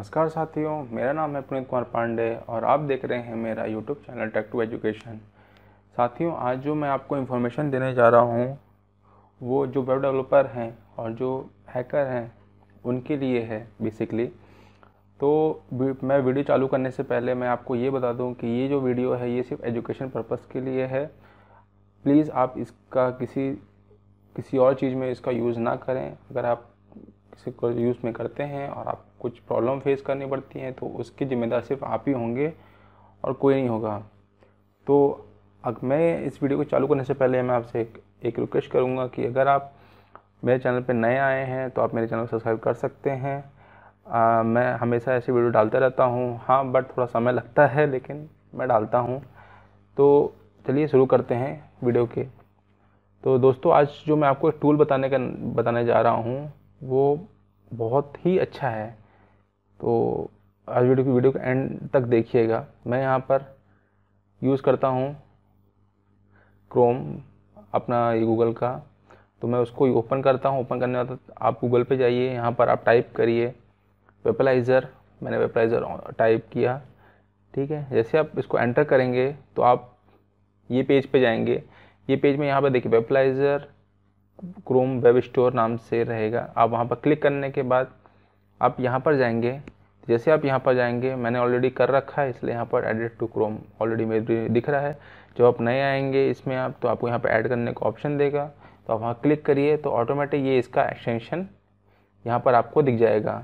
नमस्कार साथियों, मेरा नाम है पुनीत कुमार पांडे और आप देख रहे हैं मेरा YouTube channel tech to education. साथियों, आज जो मैं आपको इन्फॉर्मेशन देने जा रहा हूँ वो जो वेब डेवलपर हैं और जो हैकर हैं उनके लिए है बेसिकली। तो मैं वीडियो चालू करने से पहले मैं आपको ये बता दूँ कि ये जो वीडियो है ये सिर्फ एजुकेशन पर्पज़ के लिए है। प्लीज़ आप इसका किसी और चीज़ में इसका यूज़ ना करें। अगर आप किसी को यूज़ में करते हैं और आप कुछ प्रॉब्लम फेस करनी पड़ती हैं तो उसकी ज़िम्मेदार सिर्फ आप ही होंगे और कोई नहीं होगा। तो अगर मैं इस वीडियो को चालू करने से पहले मैं आपसे एक रिक्वेस्ट करूंगा कि अगर आप मेरे चैनल पर नए आए हैं तो आप मेरे चैनल को सब्सक्राइब कर सकते हैं। मैं हमेशा ऐसी वीडियो डालता रहता हूँ, हाँ बट थोड़ा समय लगता है लेकिन मैं डालता हूँ। तो चलिए शुरू करते हैं वीडियो के। तो दोस्तों, आज जो मैं आपको एक टूल बताने जा रहा हूँ वो बहुत ही अच्छा है। तो आज वीडियो के एंड तक देखिएगा। मैं यहाँ पर यूज़ करता हूँ क्रोम, अपना ये गूगल का। तो मैं उसको ओपन करता हूँ। ओपन करने बाद आप गूगल पे जाइए, यहाँ पर आप टाइप करिए वेपलाइज़र। मैंने वेपलाइज़र टाइप किया, ठीक है। जैसे आप इसको एंटर करेंगे तो आप ये पेज पे जाएंगे। ये पेज में यहाँ पर देखिए वेपलाइज़र क्रोम वेब स्टोर नाम से रहेगा। आप वहाँ पर क्लिक करने के बाद आप यहाँ पर जाएंगे। जैसे आप यहाँ पर जाएंगे, मैंने ऑलरेडी कर रखा है इसलिए यहाँ पर एडिट टू क्रोम ऑलरेडी मेरे दिख रहा है। जब आप नए आएंगे इसमें आप तो आपको यहाँ पर ऐड करने का ऑप्शन देगा, तो आप वहाँ क्लिक करिए तो ऑटोमेटिक ये इसका एक्सटेंशन यहाँ पर आपको दिख जाएगा।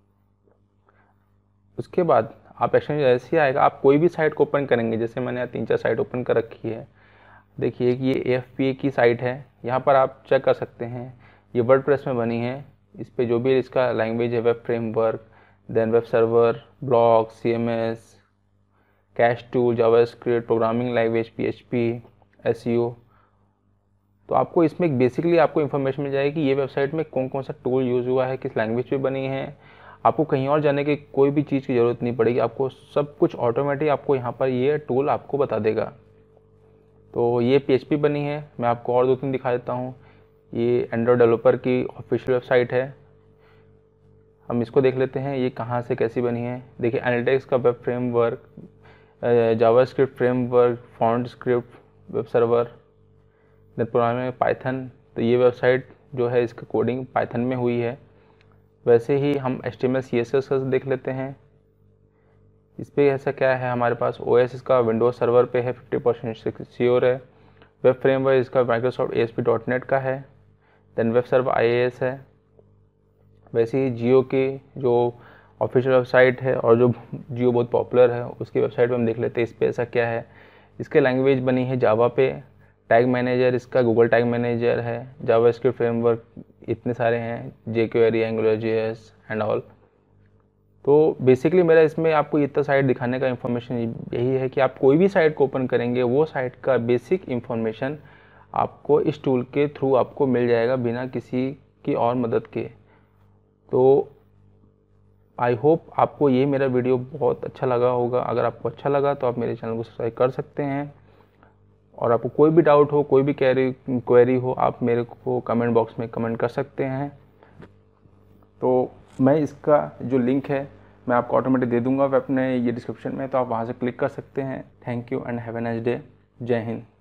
उसके बाद आप एक्सटेंशन जैसे आएगा, आप कोई भी साइट को ओपन करेंगे, जैसे मैंने यहाँ 3-4 साइट ओपन कर रखी है। देखिए कि ये AFPA की साइट है, यहाँ पर आप चेक कर सकते हैं। ये वर्डप्रेस में बनी है। इस पे जो भी इसका लैंग्वेज है, web framework, then web server, blog, CMS, cache tool, JavaScript, programming language, PHP, SEO। तो आपको इसमें बेसिकली आपको इन्फॉर्मेशन मिल जाएगी कि ये वेबसाइट में कौन कौन सा टूल यूज़ हुआ है, किस लैंग्वेज पे बनी है। आपको कहीं और जाने की कोई भी चीज़ की ज़रूरत नहीं पड़ेगी, आपको सब कुछ ऑटोमेटिक आपको यहाँ पर ये टूल आपको बता देगा। तो ये PHP बनी है। मैं आपको और 2-3 दिखा देता हूँ। ये एंड्रॉयड डेवलपर की ऑफिशियल वेबसाइट है, हम इसको देख लेते हैं ये कहाँ से कैसी बनी है। देखिए एनालिटिक्स का web framework, JavaScript framework, font script, web server, net programming, Python. तो ये वेबसाइट जो है इसका कोडिंग पाइथन में हुई है। वैसे ही हम HTML CSS देख लेते हैं। इस पर ऐसा क्या है, हमारे पास OS इसका विंडोज सर्वर पे है, 50% सिक्योर है। वेब फ्रेमवर्क इसका माइक्रोसॉफ्ट ASP.NET का है। देन वेब सर्वर IIS है। वैसे ही जियो की जो ऑफिशियल वेबसाइट है और जो जियो बहुत पॉपुलर है उसकी वेबसाइट पे हम देख लेते हैं इस पर ऐसा क्या है। इसके लैंग्वेज बनी है जावा पे। टैग मैनेजर इसका गूगल टैग मैनेजर है। जावास्क्रिप्ट फ्रेमवर्क इतने सारे हैं, jQuery, AngularJS एंड ऑल। तो बेसिकली मेरा इसमें आपको इतना साइट दिखाने का इन्फॉर्मेशन यही है कि आप कोई भी साइट को ओपन करेंगे वो साइट का बेसिक इन्फॉर्मेशन आपको इस टूल के थ्रू आपको मिल जाएगा बिना किसी की और मदद के। तो आई होप आपको ये मेरा वीडियो बहुत अच्छा लगा होगा। अगर आपको अच्छा लगा तो आप मेरे चैनल को सब्सक्राइब कर सकते हैं। और आपको कोई भी डाउट हो, कोई भी क्वेरी हो, आप मेरे को कमेंट बॉक्स में कमेंट कर सकते हैं। तो मैं इसका जो लिंक है मैं आपको ऑटोमेटिक दे दूंगा अपने ये डिस्क्रिप्शन में, तो आप वहाँ से क्लिक कर सकते हैं। Thank you and have a nice day. जय हिंद।